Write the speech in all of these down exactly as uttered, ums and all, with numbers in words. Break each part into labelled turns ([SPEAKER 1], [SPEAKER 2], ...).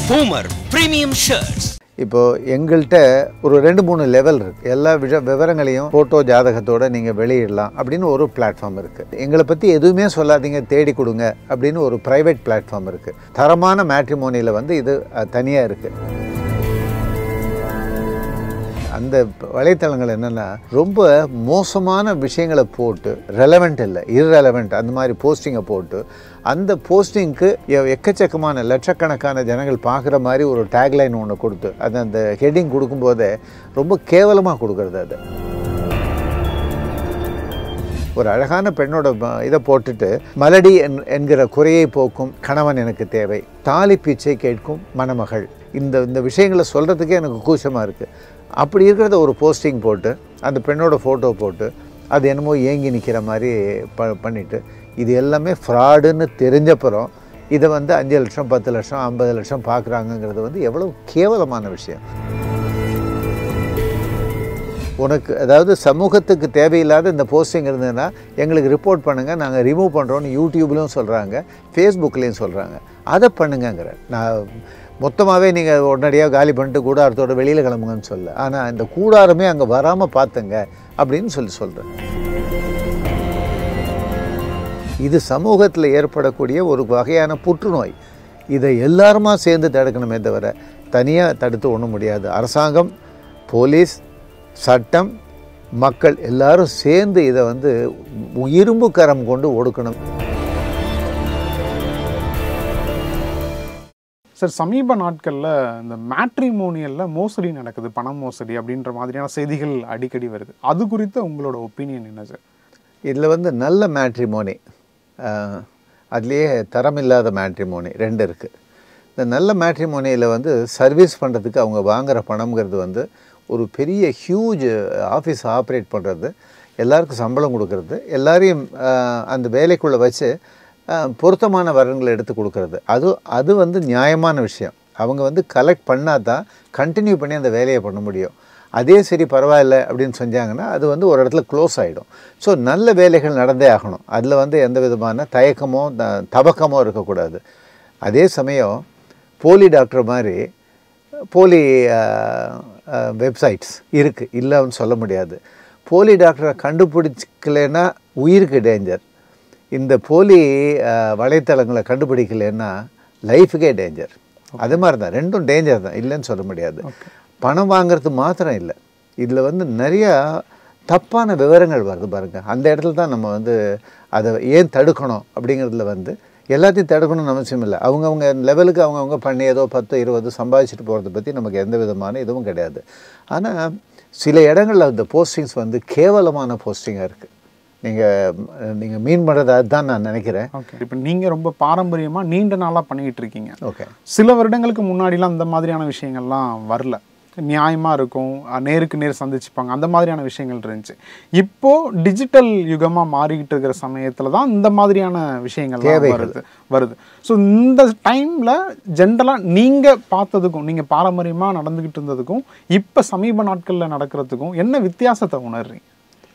[SPEAKER 1] Poomer premium shirts.
[SPEAKER 2] இப்போ எங்கள்கிட்ட ஒரு ரெண்டு மூணு லெவல் இருக்குது. எல்லா விஷ விவரங்களையும் ஃபோட்டோ ஜாதகத்தோடு நீங்கள் வெளியிடலாம் அப்படின்னு ஒரு பிளாட்ஃபார்ம் இருக்குது. எங்களை பற்றி எதுவுமே சொல்லாதீங்க, தேடி கொடுங்க அப்படின்னு ஒரு ப்ரைவேட் பிளாட்ஃபார்ம் இருக்குது. தரமான மேட்ரிமோனியில் வந்து இது தனியாக இருக்குது. அந்த வலைத்தளங்கள் என்னென்னா ரொம்ப மோசமான விஷயங்களை போட்டு ரெலவெண்ட் இல்லை, இர்ரெலவெண்ட் அந்த மாதிரி போஸ்டிங்கை போட்டு அந்த போஸ்டிங்க்கு எக்கச்சக்கமான லட்சக்கணக்கான ஜனங்கள் பார்க்குற மாதிரி ஒரு டேக்லைன் ஒன்று கொடுத்து அது அந்த ஹெட்டிங் கொடுக்கும்போதே ரொம்ப கேவலமாக கொடுக்குறது. அது ஒரு அழகான பெண்ணோட இதை போட்டுட்டு மலடி என் என்கிற குறையை போக்கும் கணவன் எனக்கு தேவை, தாலி பீச்சை கேட்கும் மணமகள், இந்த இந்த விஷயங்களை சொல்கிறதுக்கே எனக்கு கூச்சமாக இருக்குது. அப்படி இருக்கிறத ஒரு போஸ்டிங் போட்டு அந்த பெண்ணோட ஃபோட்டோ போட்டு அது என்னமோ ஏங்கி நிற்கிற மாதிரி ப பண்ணிவிட்டு இது எல்லாமே ஃப்ராடுன்னு தெரிஞ்சப்புறம் இதை வந்து அஞ்சு லட்சம் பத்து லட்சம் ஐம்பது லட்சம் பார்க்குறாங்கங்கிறது வந்து எவ்வளோ கேவலமான விஷயம். உனக்கு அதாவது சமூகத்துக்கு தேவையில்லாத இந்த போஸ்டிங் இருந்ததுன்னா எங்களுக்கு ரிப்போர்ட் பண்ணுங்கள், நாங்கள் ரிமூவ் பண்ணுறோன்னு யூடியூப்லேயும் சொல்கிறாங்க, ஃபேஸ்புக்லேயும் சொல்கிறாங்க. அதை பண்ணுங்கங்கிற நான் மொத்தமாகவே நீங்கள் உடனடியாக காலி பண்ணிட்டு கூடாரத்தோட வெளியில் கிளம்புங்கன்னு சொல்ல, ஆனால் இந்த கூடாரமே அங்கே வராமல் பார்த்துங்க அப்படின்னு சொல்லி சொல்கிறேன். இது சமூகத்தில் ஏற்படக்கூடிய ஒரு வகையான புற்றுநோய். இதை எல்லாருமா சேர்ந்து தடுக்கணுமே தவிர தனியாக தடுத்து ஒன்றும் முடியாது. அரசாங்கம், போலீஸ், சட்டம், மக்கள் எல்லாரும் சேர்ந்து இதை வந்து இரும்பு கரம் கொண்டு ஒடுக்கணும்.
[SPEAKER 3] சார், சமீப நாட்களில் இந்த மேட்ரிமோனியலில் மோசடி நடக்குது, பணம் மோசடி அப்படின்ற மாதிரியான செய்திகள் அடிக்கடி வருது. அது குறித்து உங்களோட ஒப்பீனியன் என்ன சார்?
[SPEAKER 2] இதில் வந்து நல்ல மேட்ரிமோனி, அதுலேயே தரமில்லாத மேட்ரிமோனி ரெண்டு இருக்குது. இந்த நல்ல மேட்ரிமோனியில் வந்து சர்வீஸ் பண்ணுறதுக்கு அவங்க வாங்குகிற பணம்ங்கிறது வந்து ஒரு பெரிய ஹியூஜ் ஆஃபீஸ் ஆப்ரேட் பண்ணுறது, எல்லாருக்கும் சம்பளம் கொடுக்கறது, எல்லாரையும் அந்த வேலைக்குள்ளே வச்சு பொருத்தமான வரன்களை எடுத்து கொடுக்கறது. அது அது வந்து நியாயமான விஷயம். அவங்க வந்து கலெக்ட் பண்ணால் தான் கண்டினியூ பண்ணி அந்த வேலையை பண்ண முடியும். அதே சரி பரவாயில்ல அப்படின்னு செஞ்சாங்கன்னா அது வந்து ஒரு இடத்துல க்ளோஸ் ஆகிடும். ஸோ நல்ல வேலைகள் நடந்தே ஆகணும். அதில் வந்து எந்த விதமான தயக்கமோ தபக்கமோ இருக்கக்கூடாது. அதே சமயம் போலி டாக்டர் மாதிரி போலி வெப்சைட்ஸ் இருக்குது, இல்லைன்னு சொல்ல முடியாது. போலி டாக்டரை கண்டுபிடிக்கலைன்னா உயிருக்கு டேஞ்சர். இந்த போலி வலைத்தளங்களை கண்டுபிடிக்கலைன்னா லைஃபுக்கே டேஞ்சர். அது மாதிரி தான், ரெண்டும் டேஞ்சர் தான், இல்லைன்னு சொல்ல முடியாது. பணம் வாங்கிறது மாத்திரம் இல்லை, இதில் வந்து நிறையா தப்பான விவரங்கள் வருது பாருங்கள். அந்த இடத்துல தான் நம்ம வந்து அதை ஏன் தடுக்கணும் அப்படிங்கிறதுல வந்து எல்லாத்தையும் தடுக்கணும்னு அவசியம் இல்லை. அவங்கவுங்க லெவலுக்கு அவங்கவுங்க பண்ணி ஏதோ பத்து இருபது சம்பாதிச்சுட்டு போகிறத பற்றி நமக்கு எந்த விதமான இதுவும் கிடையாது. ஆனால் சில இடங்களில் அந்த போஸ்டிங்ஸ் வந்து கேவலமான போஸ்டிங்காக இருக்குது. நீங்கள் நீங்கள் மீன் பண்ணுறது அதுதான் நான் நினைக்கிறேன்.
[SPEAKER 3] ஓகே, இப்போ நீங்கள் ரொம்ப பாரம்பரியமாக நீண்ட நாளாக பண்ணிக்கிட்டு இருக்கீங்க.
[SPEAKER 2] ஓகே,
[SPEAKER 3] சில வருடங்களுக்கு முன்னாடிலாம் இந்த மாதிரியான விஷயங்கள்லாம் வரல, நியாயமாக இருக்கும், நேருக்கு நேர் சந்திச்சுப்பாங்க, அந்த மாதிரியான விஷயங்கள் இருந்துச்சு. இப்போது டிஜிட்டல் யுகமாக மாறிக்கிட்டு இருக்கிற சமயத்தில் தான் இந்த மாதிரியான விஷயங்கள்லாம் வருது வருது ஸோ இந்த டைமில் ஜென்ரலாக நீங்கள் பார்த்ததுக்கும் நீங்கள் பாரம்பரியமாக நடந்துக்கிட்டு இருந்ததுக்கும் இப்போ சமீப நாட்களில் நடக்கிறதுக்கும் என்ன வித்தியாசத்தை உணர்றீங்க?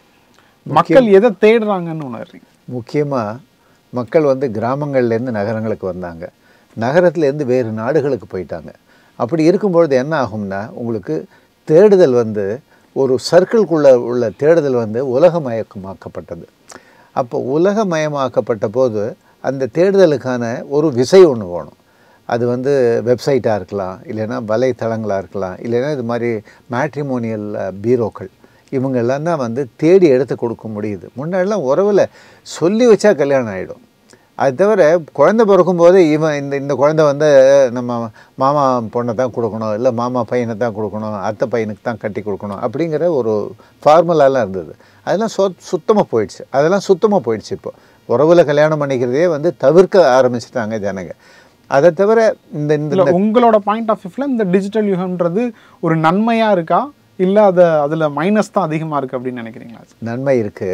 [SPEAKER 3] மக்கள் எதை தேடுறாங்கன்னு உணர்றீங்க?
[SPEAKER 2] முக்கியமாக மக்கள் வந்து கிராமங்கள்லேருந்து நகரங்களுக்கு வந்தாங்க, நகரத்துலேருந்து வேறு நாடுகளுக்கு போயிட்டாங்க. அப்படி இருக்கும்பொழுது என்ன ஆகும்னா உங்களுக்கு தேடுதல் வந்து ஒரு சர்க்கிள்குள்ளே உள்ள தேடுதல் வந்து உலகமயமாக்கப்பட்டது. அப்போ உலகமயமாக்கப்பட்ட போது அந்த தேடுதலுக்கான ஒரு விசை ஒன்று வேணும். அது வந்து வெப்சைட்டாக இருக்கலாம், இல்லைன்னா வலைத்தளங்களாக இருக்கலாம், இல்லைன்னா இது மாதிரி மேட்ரிமோனியல் பீரோக்கள், இவங்கெல்லாம் தான் வந்து தேடி எடுத்து கொடுக்க முடியுது. முன்னாடிலாம் உறவில் சொல்லி வச்சா கல்யாணம் ஆகிடும். அது தவிர குழந்தை பிறக்கும்போது இவன் இந்த இந்த குழந்தை வந்து நம்ம மாமா பொண்ணை தான் கொடுக்கணும், இல்லை மாமா பையனை தான் கொடுக்கணும், அத்தை பையனுக்கு தான் கட்டி கொடுக்கணும் அப்படிங்கிற ஒரு ஃபார்முலாலாம் இருந்தது. அதெல்லாம் சொ சுத்தமாக போயிடுச்சு. அதெல்லாம் சுத்தமாக போயிடுச்சு. இப்போ உறவில் கல்யாணம் பண்ணிக்கிறதே வந்து தவிர்க்க ஆரம்பிச்சிட்டாங்க ஜனங்க. அதை தவிர இந்த இந்த
[SPEAKER 3] உங்களோட பாயிண்ட் ஆஃப் வியூவில் இந்த டிஜிட்டல் யுகம்ன்றது ஒரு நன்மையாக இருக்கா, இல்லை அதை அதில் மைனஸ் தான் அதிகமாக இருக்குது அப்படின்னு நினைக்கிறீங்களா?
[SPEAKER 2] நன்மை இருக்குது,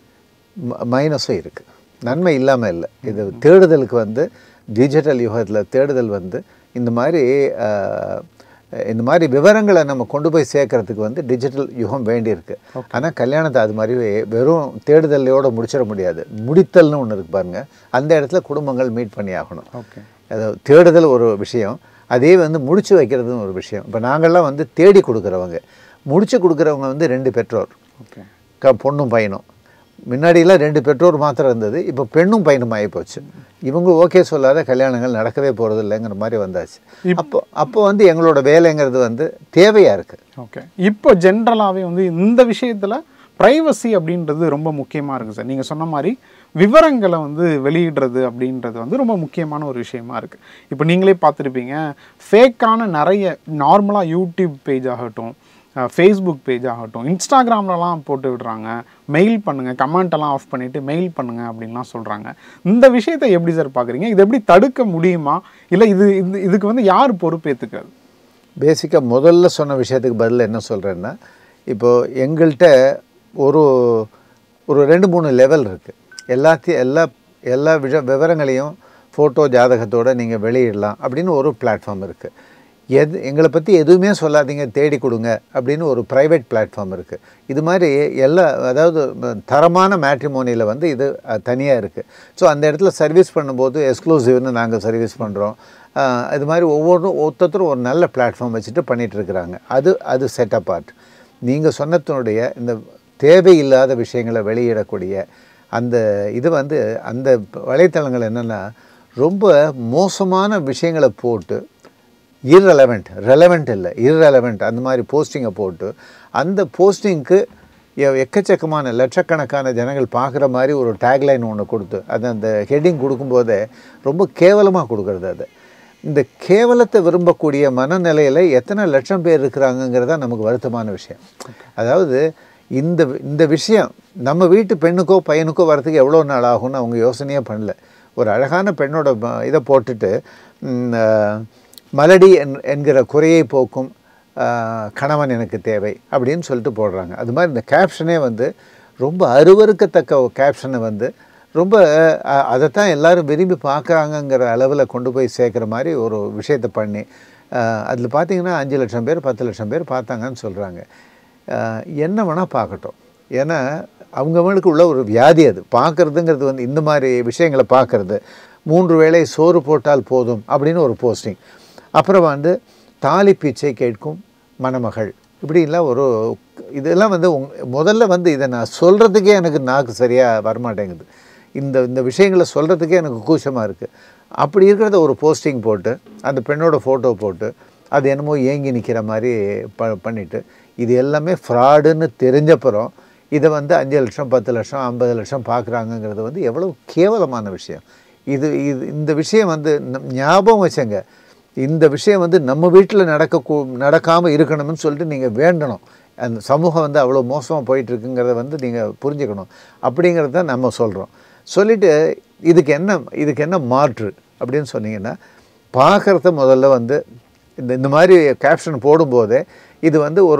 [SPEAKER 2] மைனஸும் இருக்குது. நன்மை இல்லாமல் இல்லை. இது தேடுதலுக்கு வந்து டிஜிட்டல் யுகத்தில் தேடுதல் வந்து இந்த மாதிரி இந்த மாதிரி விவரங்களை நம்ம கொண்டு போய் சேர்க்கறதுக்கு வந்து டிஜிட்டல் யுகம் வேண்டியிருக்கு. ஆனால் கல்யாணத்தை அது மாதிரி வெறும் தேடுதலையோடு முடிச்சிட முடியாது. முடித்தல்னு ஒன்று இருக்குது பாருங்கள், அந்த இடத்துல குடும்பங்கள் மீட் பண்ணி ஆகணும்.
[SPEAKER 3] ஓகே,
[SPEAKER 2] அதாவது தேடுதல் ஒரு விஷயம், அதே வந்து முடிச்சு வைக்கிறதுன்னு ஒரு விஷயம். இப்போ நாங்கள்லாம் வந்து தேடி கொடுக்குறவங்க, முடிச்சு கொடுக்குறவங்க வந்து ரெண்டு பெற்றோர்,
[SPEAKER 3] ஓகே,
[SPEAKER 2] க பொண்ணும் பையனும். முன்னாடியெல்லாம் ரெண்டு பெற்றோர் மாத்திரம் இருந்தது, இப்போ பெண்ணும் பையனும் ஆகிப்போச்சு. இவங்க ஓகே சொல்லாத கல்யாணங்கள் நடக்கவே போகிறது இல்லைங்கிற மாதிரி வந்தாச்சு. அப்போ அப்போ வந்து எங்களோட வேலைங்கிறது வந்து தேவையாக இருக்குது.
[SPEAKER 3] ஓகே, இப்போ ஜென்ரலாகவே வந்து இந்த விஷயத்தில் ப்ரைவசி அப்படின்றது ரொம்ப முக்கியமாக இருக்குது சார். நீங்கள் சொன்ன மாதிரி விவரங்களை வந்து வெளியிடுறது அப்படின்றது வந்து ரொம்ப முக்கியமான ஒரு விஷயமா இருக்குது. இப்போ நீங்களே பார்த்துருப்பீங்க, ஃபேக்கான நிறைய நார்மலாக யூடியூப் பேஜ் ஆகட்டும், ஃபேஸ்புக் பேஜ் ஆகட்டும், இன்ஸ்டாகிராம்லலாம் போட்டு விடுறாங்க, மெயில் பண்ணுங்கள், கமெண்ட்டெல்லாம் ஆஃப் பண்ணிவிட்டு மெயில் பண்ணுங்கள் அப்படின்லாம் சொல்கிறாங்க. இந்த விஷயத்தை எப்படி சார் பார்க்குறீங்க? இது எப்படி தடுக்க முடியுமா, இல்லை இது இது இதுக்கு வந்து யார் பொறுப்பேற்றுக்காது?
[SPEAKER 2] பேசிக்காக முதல்ல சொன்ன விஷயத்துக்கு பதில் என்ன சொல்கிறேன்னா, இப்போது எங்கள்கிட்ட ஒரு ஒரு ரெண்டு மூணு லெவல் இருக்குது. எல்லாத்தையும் எல்லா எல்லா விஷ விவரங்களையும் ஃபோட்டோ ஜாதகத்தோடு நீங்கள் வெளியிடலாம் அப்படின்னு ஒரு பிளாட்ஃபார்ம் இருக்குது. எது எங்களை பற்றி எதுவுமே சொல்லாதீங்க, தேடி கொடுங்க அப்படின்னு ஒரு ப்ரைவேட் பிளாட்ஃபார்ம் இருக்குது. இது மாதிரி எல்லா, அதாவது தரமான மேட்ரிமோனியில் வந்து இது தனியாக இருக்குது. ஸோ அந்த இடத்துல சர்வீஸ் பண்ணும்போது எக்ஸ்க்ளூசிவ்னு நாங்கள் சர்வீஸ் பண்ணுறோம். இது மாதிரி ஒவ்வொன்றும் ஒருத்தரும் ஒரு நல்ல பிளாட்ஃபார்ம் வச்சுட்டு பண்ணிகிட்ருக்குறாங்க. அது அது செட் அப்பார்ட். நீங்கள் சொன்னத்தினுடைய இந்த தேவையில்லாத விஷயங்களை வெளியிடக்கூடிய அந்த இது வந்து அந்த வலைத்தளங்கள் என்னென்னா ரொம்ப மோசமான விஷயங்களை போட்டு, இர்ரெலவெண்ட், ரெலவெண்ட் இல்லை இர்ரெலவெண்ட் அந்த மாதிரி போஸ்டிங்கை போட்டு, அந்த போஸ்டிங்க்கு எக்கச்சக்கமான லட்சக்கணக்கான ஜனங்கள் பார்க்குற மாதிரி ஒரு டேக்லைன் ஒன்று கொடுத்து, அது அந்த ஹெட்டிங் கொடுக்கும்போதே ரொம்ப கேவலமாக கொடுக்குறது. அது இந்த கேவலத்தை விரும்பக்கூடிய மனநிலையில் எத்தனை லட்சம் பேர் இருக்கிறாங்கங்கிறது தான் நமக்கு வருத்தமான விஷயம். அதாவது இந்த இந்த விஷயம் நம்ம வீட்டு பெண்ணுக்கோ பையனுக்கோ வரதுக்கு எவ்வளோ நாள் ஆகும்னு அவங்க யோசனையே பண்ணல. ஒரு அழகான பெண்ணோட இதை போட்டுட்டு மலடி என் என்கிற குறையை போக்கும் கணவன் எனக்கு தேவை அப்படின்னு சொல்லிட்டு போடுறாங்க. அது மாதிரி இந்த கேப்ஷனே வந்து ரொம்ப அருவருக்கத்தக்க கேப்ஷனை வந்து ரொம்ப அதைத்தான் எல்லோரும் விரும்பி பார்க்குறாங்கங்கிற அளவில் கொண்டு போய் சேர்க்குற மாதிரி ஒரு விஷயத்தை பண்ணி, அதில் பார்த்திங்கன்னா அஞ்சு லட்சம் பேர் பத்து லட்சம் பேர் பார்த்தாங்கன்னு சொல்கிறாங்க. என்ன வேணால் பார்க்கட்டும், ஏன்னா அவங்கவுங்களுக்கு உள்ள ஒரு வியாதி அது. பார்க்குறதுங்கிறது வந்து இந்த மாதிரி விஷயங்களை பார்க்குறது. மூன்று வேளை சோறு போட்டால் போதும் அப்படின்னு ஒரு போஸ்டிங். அப்புறம் வந்து தாலி பிச்சை கேட்கும் மணமகள், இப்படிலாம் ஒரு இதெல்லாம் வந்து உங் முதல்ல வந்து இதை நான் சொல்கிறதுக்கே எனக்கு நாக்கு சரியாக வரமாட்டேங்குது. இந்த இந்த விஷயங்களை சொல்கிறதுக்கே எனக்கு கூச்சமாக இருக்குது. அப்படி இருக்கிறத ஒரு போஸ்டிங் போட்டு அந்த பெண்ணோட ஃபோட்டோ போட்டு அது என்னமோ ஏங்கி நிற்கிற மாதிரி ப பண்ணிவிட்டு இது எல்லாமே ஃப்ராடுன்னு தெரிஞ்சப்புறம் இதை வந்து அஞ்சு லட்சம் பத்து லட்சம் ஐம்பது லட்சம் பார்க்குறாங்கங்கிறது வந்து எவ்வளோ கேவலமான விஷயம். இது இது இந்த விஷயம் வந்து ஞாபகம் வச்சங்க, இந்த விஷயம் வந்து நம்ம வீட்டில் நடக்க நடக்காமல் இருக்கணும்னு சொல்லிட்டு நீங்கள் வேண்டணும். அந்த சமூகம் வந்து அவ்வளோ மோசமாக போயிட்டுருக்குங்கிறத வந்து நீங்கள் புரிஞ்சுக்கணும். அப்படிங்கிறத தான் நம்ம சொல்கிறோம். சொல்லிவிட்டு இதுக்கு என்ன இதுக்கு என்ன மாற்று அப்படின்னு சொன்னீங்கன்னா, பார்க்குறத முதல்ல வந்து இந்த இந்த மாதிரி கேப்ஷன் போடும்போதே இது வந்து ஒரு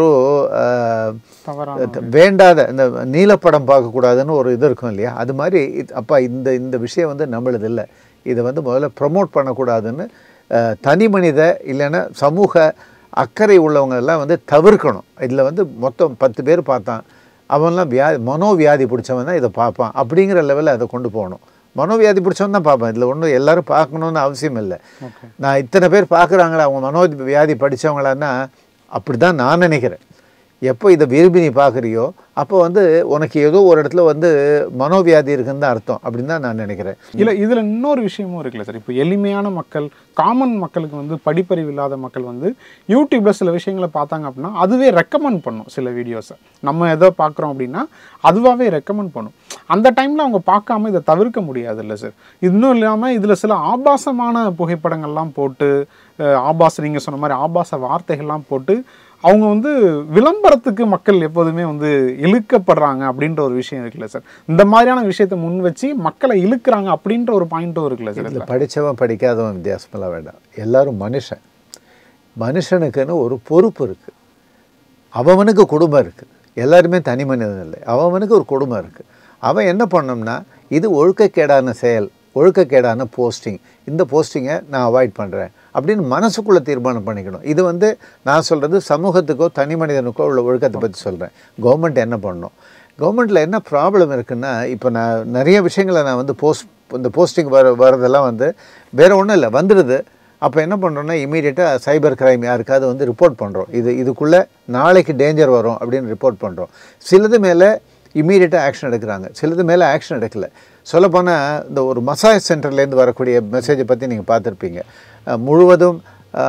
[SPEAKER 2] வேண்டாத இந்த நீலப்படம் பார்க்கக்கூடாதுன்னு ஒரு இது இருக்கும் இல்லையா, அது மாதிரி அப்பா இந்த இந்த விஷயம் வந்து நம்மளது இல்லை, இதை வந்து முதல்ல ப்ரமோட் பண்ணக்கூடாதுன்னு தனி மனித இல்லைன்னா சமூக அக்கறை உள்ளவங்க எல்லாம் வந்து தவிர்க்கணும். இதில் வந்து மொத்தம் பத்து பேர் பார்த்தான், அவன்லாம் வியாதி மனோவியாதி பிடிச்சவன் தான் இதை பார்ப்பான் அப்படிங்கிற லெவலில் அதை கொண்டு போகணும். மனோவியாதி பிடிச்சவன் தான் பார்ப்பேன். இதில் ஒன்றும் எல்லோரும் பார்க்கணுன்னு அவசியம் இல்லை. நான் இத்தனை பேர் பார்க்குறாங்களா அவங்க மனோவியாதி படித்தவங்களான்னா அப்படி தான் நான் நினைக்கிறேன். எப்போ இதை விரும்பி நீ பார்க்குறியோ அப்போ வந்து உனக்கு ஏதோ ஒரு இடத்துல வந்து மனோவியாதி இருக்குன்னு தான் அர்த்தம் அப்படின்னு தான் நான் நினைக்கிறேன்.
[SPEAKER 3] இல்லை, இதில் இன்னொரு விஷயமும் இருக்குல்ல சார். இப்போ எளிமையான மக்கள், காமன் மக்களுக்கு வந்து படிப்பறிவு இல்லாத மக்கள் வந்து யூடியூப்பில் சில விஷயங்களை பார்த்தாங்க அப்படின்னா அதுவே ரெக்கமெண்ட் பண்ணும். சில வீடியோஸை நம்ம எதோ பார்க்குறோம் அப்படின்னா அதுவாகவே ரெக்கமெண்ட் பண்ணும். அந்த டைமில் அவங்க பார்க்காம இதை தவிர்க்க முடியாது இல்லை சார். இன்னும் இல்லாமல் இதில் சில ஆபாசமான புகைப்படங்கள்லாம் போட்டு, ஆபாச நீங்கள் சொன்ன மாதிரி ஆபாச வார்த்தைகள்லாம் போட்டு அவங்க வந்து விளம்பரத்துக்கு மக்கள் எப்போதுமே வந்து இழுக்கப்படுறாங்க அப்படின்ற ஒரு விஷயம் இருக்குல்ல சார். இந்த மாதிரியான விஷயத்தை முன் வச்சு மக்களை இழுக்கிறாங்க அப்படின்ற ஒரு பாயிண்ட்டும் இருக்குல்ல சார்.
[SPEAKER 2] இதில் படித்தவன் படிக்காதவன் வித்தியாசமெல்லாம் வேண்டாம், எல்லாரும் மனுஷன். மனுஷனுக்குன்னு ஒரு பொறுப்பு இருக்குது, அவனுக்கு குடும்பம் இருக்குது. எல்லாருமே தனி மனிதன் இல்லை, அவனுக்கு ஒரு குடும்பம் இருக்குது. அவன் என்ன பண்ணோம்னா இது ஒழுக்கக்கேடான செயல், ஒழுக்கக்கேடான போஸ்டிங், இந்த போஸ்டிங்கை நான் அவாய்ட் பண்ணுறேன் அப்படின்னு மனசுக்குள்ளே தீர்மானம் பண்ணிக்கணும். இது வந்து நான் சொல்கிறது சமூகத்துக்கோ தனி மனிதனுக்கோ உள்ள ஒழுக்கத்தை பற்றி சொல்கிறேன். கவர்மெண்ட் என்ன பண்ணணும், கவர்மெண்ட்டில் என்ன ப்ராப்ளம் இருக்குன்னா, இப்போ நான் நிறைய விஷயங்களை நான் வந்து போஸ்ட் இந்த போஸ்டிங் வர வரதெல்லாம் வந்து வேறு ஒன்றும் இல்லை, வந்துடுது அப்போ என்ன பண்ணுறோன்னா இமீடியட்டாக சைபர் கிரைம் யாருக்காவது வந்து ரிப்போர்ட் பண்ணுறோம். இது இதுக்குள்ளே நாளைக்கு டேஞ்சர் வரும் அப்படின்னு ரிப்போர்ட் பண்ணுறோம். சிலது மேலே இமீடியட்டாக ஆக்ஷன் எடுக்கிறாங்க, சிலது மேலே ஆக்ஷன் எடுக்கலை. சொல்லப்போனால் இந்த ஒரு மசாஜ் சென்டர்லேருந்து வரக்கூடிய மெசேஜை பற்றி நீங்கள் பார்த்துருப்பீங்க. முழுவதும்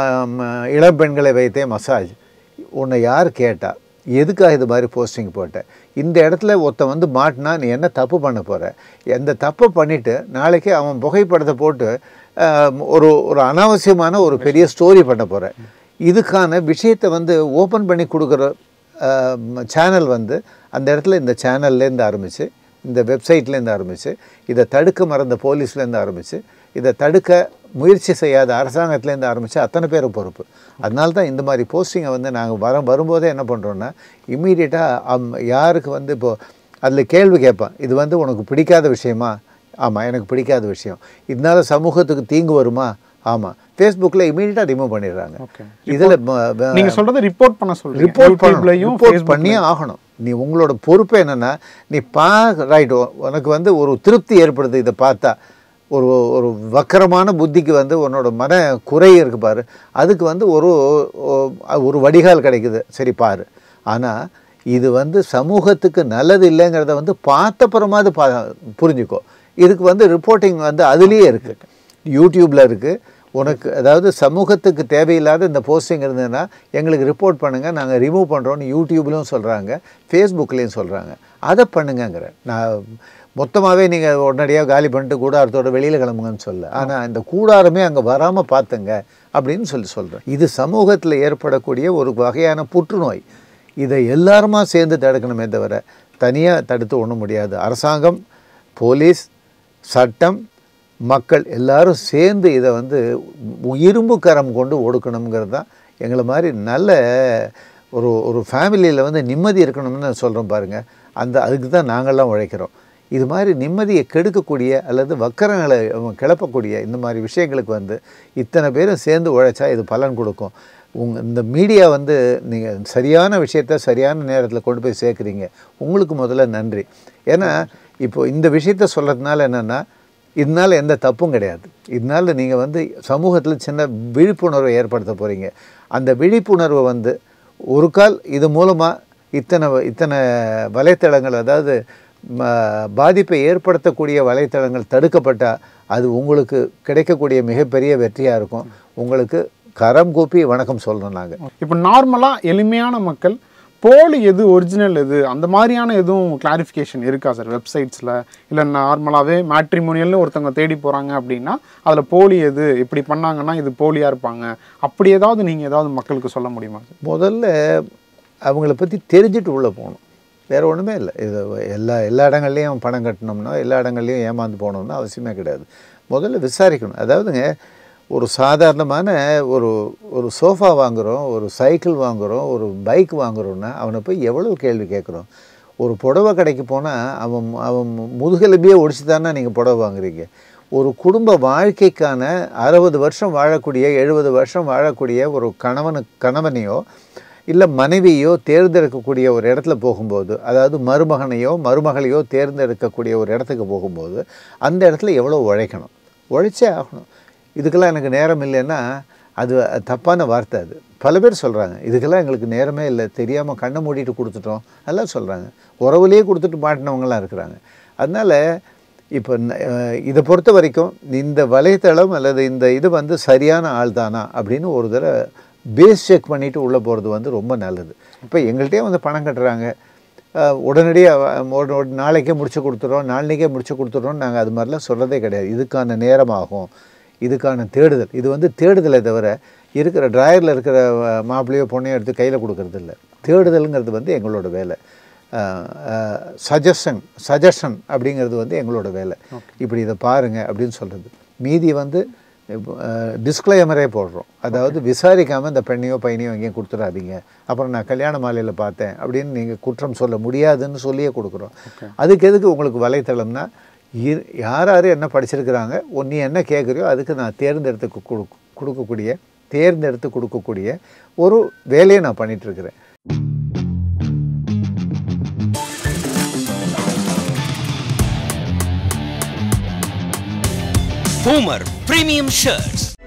[SPEAKER 2] இளம் பெண்களை வைத்தே மசாஜ். உன்னை யார் கேட்டா எதுக்காக இது மாதிரி போஸ்டிங் போட்டேன்? இந்த இடத்துல ஒருத்தன் வந்து மாட்டினா நீ என்ன தப்பு பண்ண போகிற? எந்த தப்பை பண்ணிவிட்டு நாளைக்கு அவன் புகைப்படத்தை போட்டு ஒரு ஒரு அனாவசியமான ஒரு பெரிய ஸ்டோரி பண்ண போகிறேன். இதுக்கான விஷயத்தை வந்து ஓப்பன் பண்ணி கொடுக்குற சேனல் வந்து அந்த இடத்துல இந்த சேனல்லேருந்து ஆரம்பித்து, இந்த வெப்சைட்லேருந்து ஆரம்பித்து, இதை தடுக்க மறந்த போலீஸ்லேருந்து ஆரம்பித்து, இதை தடுக்க முயற்சி செய்யாத அரசாங்கத்துலேருந்து ஆரம்பித்து அத்தனை பேரும் பொறுப்பு. அதனால தான் இந்த மாதிரி போஸ்டிங்கை வந்து நாங்கள் வர வரும்போதே என்ன பண்ணுறோன்னா இம்மீடியட்டாக அம் யாருக்கு வந்து இப்போது அதில் கேள்வி கேட்பேன், இது வந்து உனக்கு பிடிக்காத விஷயமா? ஆமாம், எனக்கு பிடிக்காத விஷயம். இதனால சமூகத்துக்கு தீங்கு வருமா? ஆமாம். ஃபேஸ்புக்கில் இமீடியட்டாக ரிமூவ் பண்ணிடுறாங்க. இதில்
[SPEAKER 3] நீங்கள் சொல்கிறது ரிப்போர்ட் பண்ண சொல்கிறீங்க.
[SPEAKER 2] ரிப்போர்ட் பண்ணலையும் ரிப்போர்ட் பண்ணியே ஆகணும். நீ உங்களோட பொறுப்பு என்னென்னா, நீ பா ரைட் உனக்கு வந்து ஒரு திருப்தி ஏற்படுது இதை பார்த்தா. ஒரு ஒரு வக்கரமான புத்திக்கு வந்து உன்னோட மன குறை இருக்கு பாரு, அதுக்கு வந்து ஒரு ஒரு வடிகால் கிடைக்குது, சரி பாரு. ஆனால் இது வந்து சமூகத்துக்கு நல்லது இல்லைங்கிறத வந்து பார்த்தப்புறமாவது பா புரிஞ்சுக்கோ. இதுக்கு வந்து ரிப்போர்ட்டிங் வந்து அதுலேயே இருக்குது, யூடியூப்பில் இருக்குது. உனக்கு அதாவது சமூகத்துக்கு தேவையில்லாத இந்த போஸ்டிங் இருந்ததுன்னா எங்களுக்கு ரிப்போர்ட் பண்ணுங்கள், நாங்கள் ரிமூவ் பண்ணுறோன்னு யூடியூப்லேயும் சொல்கிறாங்க, ஃபேஸ்புக்லேயும் சொல்கிறாங்க. அதை பண்ணுங்கங்கிற. நான் மொத்தமாகவே நீங்கள் உடனடியாக காலி பண்ணிட்டு கூடாரத்தோட வெளியில் கிளம்புங்கன்னு சொல்ல, ஆனால் இந்த கூடாரமே அங்கே வராமல் பார்த்துங்க அப்படின்னு சொல்லி சொல்கிறேன். இது சமூகத்தில் ஏற்படக்கூடிய ஒரு வகையான புற்றுநோய். இதை எல்லாருமா சேர்ந்து தடுக்கணுமே தவிர தனியாக தடுத்து ஒன்றும் முடியாது. அரசாங்கம், போலீஸ், சட்டம், மக்கள் எல்லாரும் சேர்ந்து இதை வந்து இரும்பு கரம் கொண்டு ஒடுக்கணுங்கிறது தான் எங்களை மாதிரி நல்ல ஒரு ஒரு ஃபேமிலியில் வந்து நிம்மதி இருக்கணும்னு சொல்கிறோம் பாருங்கள். அந்த அதுக்கு தான் நாங்கள்லாம் உழைக்கிறோம். இது மாதிரி நிம்மதியை கெடுக்கக்கூடிய அல்லது வக்கரங்களை கிளப்பக்கூடிய இந்த மாதிரி விஷயங்களுக்கு வந்து இத்தனை பேரும் சேர்ந்து உழைச்சா இது பலன் கொடுக்கும். உங்கள் இந்த மீடியா வந்து நீங்கள் சரியான விஷயத்த சரியான நேரத்தில் கொண்டு போய் சேர்க்குறீங்க, உங்களுக்கு முதல்ல நன்றி. ஏன்னா இப்போ இந்த விஷயத்த சொல்கிறதுனால என்னென்னா, இதனால் எந்த தப்பும் கிடையாது. இதனால் நீங்கள் வந்து சமூகத்தில் சின்ன விழிப்புணர்வை ஏற்படுத்த போகிறீங்க. அந்த விழிப்புணர்வை வந்து ஒரு கால் இது மூலமாக இத்தனை இத்தனை வலைத்தளங்கள், அதாவது பாதிப்பை ஏற்படுத்தக்கூடிய வலைத்தளங்கள் தடுக்கப்பட்டால் அது உங்களுக்கு கிடைக்கக்கூடிய மிகப்பெரிய வெற்றியாக இருக்கும். உங்களுக்கு கரம் கூப்பி வணக்கம் சொல்லணும். நாங்கள்
[SPEAKER 3] இப்போ நார்மலாக எளிமையான மக்கள் போலி எது ஒரிஜினல் எது அந்த மாதிரியான எதுவும் கிளாரிஃபிகேஷன் இருக்கா சார் வெப்சைட்ஸில்? இல்லை நார்மலாகவே மேட்ரிமோனியல்னு ஒருத்தவங்க தேடி போகிறாங்க அப்படின்னா அதில் போலி எது, இப்படி பண்ணாங்கன்னா இது போலியாக இருப்பாங்க, அப்படி ஏதாவது நீங்கள் ஏதாவது மக்களுக்கு சொல்ல முடியுமா சார்?
[SPEAKER 2] முதல்ல அவங்கள பற்றி தெரிஞ்சுட்டு உள்ளே போகணும், வேறு ஒன்றுமே இல்லை. இது எல்லா எல்லா இடங்கள்லையும் பணம் கட்டணும்னா, எல்லா இடங்கள்லையும் ஏமாந்து போகணும்னா அவசியமே கிடையாது. முதல்ல விசாரிக்கணும். அதாவதுங்க, ஒரு சாதாரணமான ஒரு ஒரு சோஃபா வாங்குகிறோம், ஒரு சைக்கிள் வாங்குகிறோம், ஒரு பைக் வாங்குகிறோன்னா அவனை போய் எவ்வளோ கேள்வி கேட்குறோம். ஒரு புடவை கடைக்கு போனால் அவன் அவன் முதுகெலும்பியே ஒடிச்சு தானே நீங்கள் புடவை வாங்குறீங்க. ஒரு குடும்ப வாழ்க்கைக்கான அறுபது வருஷம் வாழக்கூடிய எழுபது வருஷம் வாழக்கூடிய ஒரு கணவனு கணவனையோ இல்லை மனைவியோ தேர்ந்தெடுக்கக்கூடிய ஒரு இடத்துல போகும்போது, அதாவது மருமகனையோ மருமகளையோ தேர்ந்தெடுக்கக்கூடிய ஒரு இடத்துக்கு போகும்போது அந்த இடத்துல எவ்வளோ உழைக்கணும், உழைச்சே ஆகணும். இதுக்கெல்லாம் எனக்கு நேரம் இல்லைன்னா அது தப்பான வார்த்தை. அது பல பேர் சொல்கிறாங்க, இதுக்கெல்லாம் எங்களுக்கு நேரமே இல்லை, தெரியாமல் கண்ணை மூடிட்டு கொடுத்துட்டோம் எல்லாம் சொல்கிறாங்க. உறவுலேயே கொடுத்துட்டு மாட்டினவங்களாம் இருக்கிறாங்க. அதனால் இப்போ இதை பொறுத்த வரைக்கும் இந்த வலைத்தளம் அல்லது இந்த இது வந்து சரியான ஆள் தானா அப்படின்னு ஒரு தடவை பேஸ் செக் பண்ணிவிட்டு உள்ளே போகிறது வந்து ரொம்ப நல்லது. இப்போ எங்கள்கிட்டயே வந்து பணம் கட்டுறாங்க, உடனடியாக நாளைக்கே முடிச்சு கொடுத்துட்றோம், நாளைக்கே முடிச்சு கொடுத்துட்றோம், நாங்கள் அது மாதிரிலாம் சொல்கிறதே கிடையாது. இதுக்கான நேரமாகும், இதுக்கான தேடுதல். இது வந்து தேடுதலை தவிர இருக்கிற ட்ராயரில் இருக்கிற மாப்பிள்ளையோ பொண்ணையோ எடுத்து கையில் கொடுக்கறது இல்லை. தேடுதலுங்கிறது வந்து எங்களோட வேலை. சஜஷன் சஜஷன் அப்படிங்கிறது வந்து எங்களோட வேலை. இப்படி இதை பாருங்கள் அப்படின்னு சொல்கிறது. மீதி வந்து டிஸ்க்ளைமரே போடுறோம். அதாவது விசாரிக்காமல் இந்த பெண்ணையோ பையனையோ எங்கேயும் கொடுத்துடாதீங்க, அப்புறம் நான் கல்யாண மாலையில் பார்த்தேன் அப்படின்னு நீங்கள் குற்றம் சொல்ல முடியாதுன்னு சொல்லியே கொடுக்குறோம். அதுக்கு எதுக்கு உங்களுக்கு வலைத்தளம்னா, யார் யார் என்ன படிச்சிருக்கிறாங்க, நீ என்ன கேட்குறியோ அதுக்கு நான் தேர்ந்தெடுத்து கொடு கொடுக்கக்கூடிய தேர்ந்தெடுத்து கொடுக்கக்கூடிய ஒரு வேலையை நான் பண்ணிகிட்ருக்கிறேன்.
[SPEAKER 1] Poomer Premium Shirts.